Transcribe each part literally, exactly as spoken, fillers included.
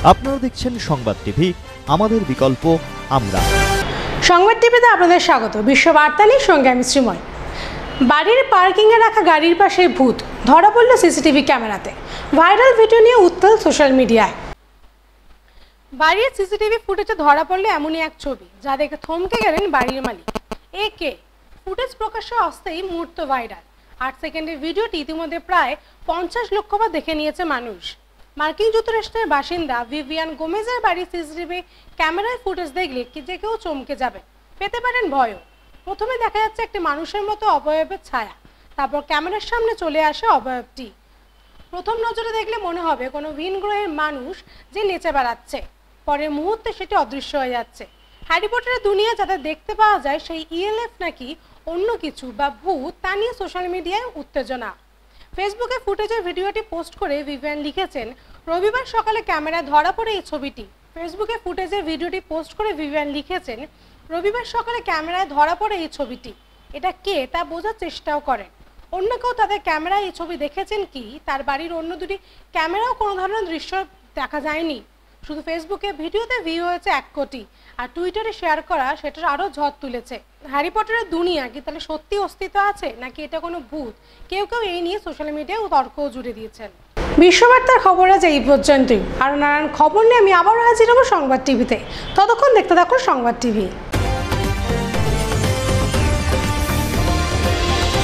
আপনারা দেখছেন সংবাদ টিভি, আমাদের বিকল্প আমরা। সংবাদ টিভিতে আপনাদের স্বাগত। বিশ্ব বার্তা নিয়ে সঙ্গে আমি শ্রীময়। বাড়ির পার্কিংয়ে রাখা গাড়ির পাশে ভূত ধরা পড়ল সিসিটিভি ক্যামেরাতে। ভাইরাল ভিডিও নিয়ে উত্তাল সোশ্যাল মিডিয়ায়। বাড়ির সিসিটিভি ফুটেজে ধরা পড়লো এমনই এক ছবি, যা দেখে থমকে গেলেন বাড়ির মালিক। এ কে ফুটেজ প্রকাশ্যে আসতেই মুহূর্ত ভাইরাল। আট সেকেন্ডের ভিডিওটি ইতিমধ্যে প্রায় পঞ্চাশ লক্ষ বার দেখে নিয়েছে মানুষ। মার্কিন যুক্তরাষ্ট্রের বাসিন্দা ভিভিয়ান গোমেজের বাড়ির সিসিটিভি ক্যামেরায় ফুটেজ দেখলে কি যে কেউ চমকে যাবে, পেতে পারেন ভয়ও। প্রথমে দেখা যাচ্ছে একটি মানুষের মতো অবয়বের ছায়া, তারপর ক্যামেরার সামনে চলে আসে অবয়বটি। প্রথম নজরে দেখলে মনে হবে কোনো ভিন গ্রহের মানুষ যে নেচে বেড়াচ্ছে, পরের মুহূর্তে সেটি অদৃশ্য হয়ে যাচ্ছে। হ্যারি পটারের দুনিয়া যাতে দেখতে পাওয়া যায়, সেই ইএলএফ নাকি অন্য কিছু বা ভূত, তা নিয়ে সোশ্যাল মিডিয়ায় উত্তেজনা। ফেসবুকে ফুটেজের ভিডিওটি পোস্ট করে ভিভিয়ান লিখেছেন, রবিবার সকালে ক্যামেরায় ধরা পড়ে এই ছবিটি। ফেসবুকে ফুটেজের ভিডিওটি পোস্ট করে ভিভিয়ান লিখেছেন, রবিবার সকালে ক্যামেরায় ধরা পড়ে এই ছবিটি। এটা কে তা বোঝার চেষ্টাও করেন। অন্য কেউ তাদের ক্যামেরায় এই ছবি দেখেছেন কি? তার বাড়ির অন্য দুটি ক্যামেরাও কোনো ধরনের দৃশ্য দেখা যায়নি। শুধু ফেসবুকে ভিডিওতে ভিউ হয়েছে এক কোটি, আর টুইটারে শেয়ার করা সেটার আরও ঝড় তুলেছে। হ্যারি পটারের দুনিয়া কি তাহলে সত্যি অস্তিত্ব আছে, নাকি এটা কোনো ভূত? কেউ কেউ এই নিয়ে সোশ্যাল মিডিয়ায় তর্কও জুড়ে দিয়েছেন। বিশ্ববার্তার খবর আজ এই পর্যন্তই। আরও নানান খবর নিয়ে আমি আবারও হাজির হব সংবাদ টিভিতে। ততক্ষণ দেখতে থাকুন সংবাদ টিভি।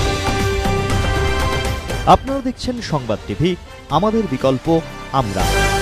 আপনারা দেখছেন সংবাদ টিভি, আমাদের বিকল্প আমরা।